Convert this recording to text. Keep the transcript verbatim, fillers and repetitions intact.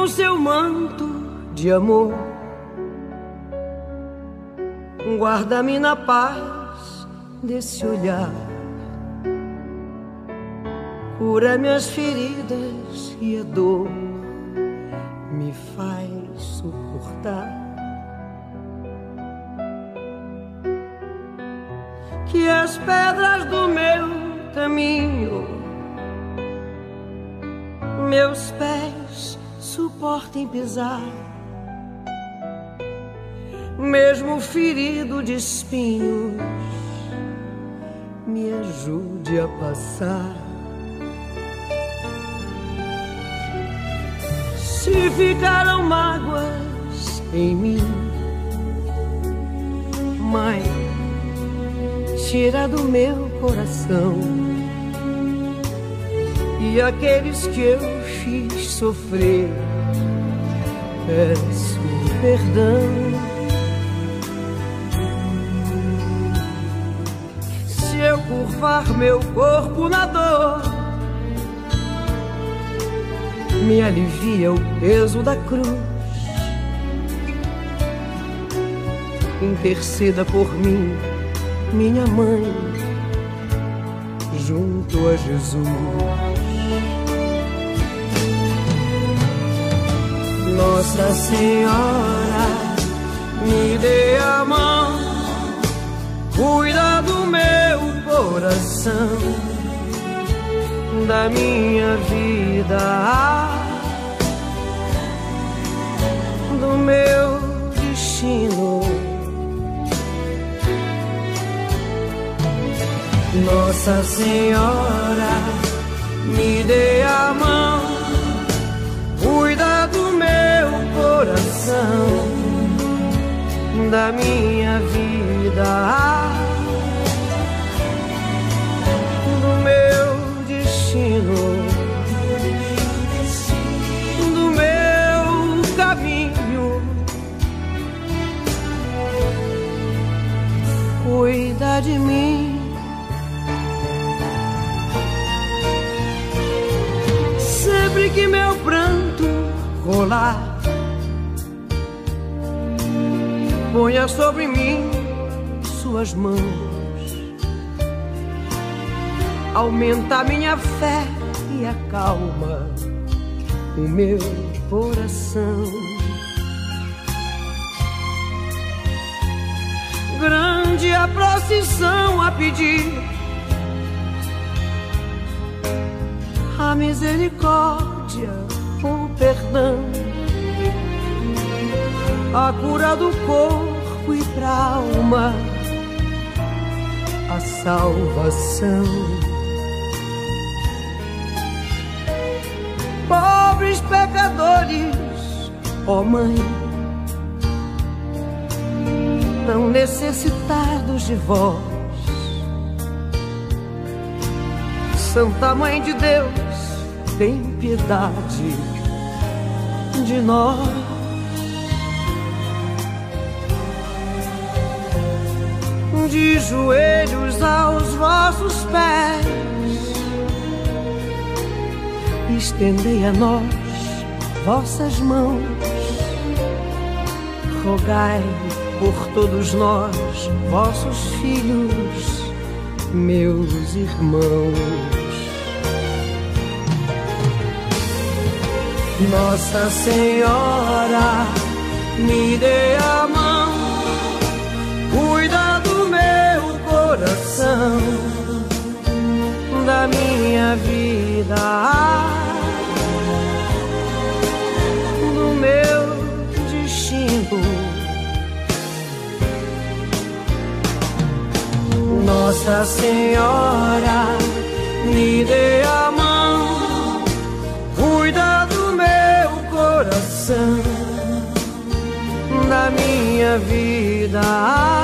com seu manto de amor, guarda-me na paz desse olhar, cura minhas feridas e a dor me faz suportar. Que as pedras do meu caminho meus pés suportem pisar, mesmo ferido de espinhos, me ajude a passar. Se ficaram mágoas em mim, Mãe, tira do meu coração, e aqueles que eu fiz sofrer, peço perdão. Se eu curvar meu corpo na dor, me alivia o peso da cruz. Interceda por mim, minha mãe, junto a Jesus. Nossa Senhora, me dê a mão, cuida do meu coração, da minha vida, do meu destino. Nossa Senhora, me dê a mão, cuida do meu coração, da minha vida, do meu destino, do meu caminho. Cuida de mim. Sempre que meu pranto rolar, ponha sobre mim suas mãos, aumenta minha fé e acalma o meu coração. Grande a procissão a pedir a misericórdia, o perdão, a cura do corpo e pra alma, a salvação. Pobres pecadores, ó Mãe, tão necessitados de vós, Santa Mãe de Deus, tem piedade de nós. De joelhos aos vossos pés, estendei a nós vossas mãos, rogai por todos nós, vossos filhos, meus irmãos. Nossa Senhora, me dê a mão, cuida do meu coração, da minha vida, do meu destino. Nossa Senhora, me dê a mão, cuida do coração, da minha vida.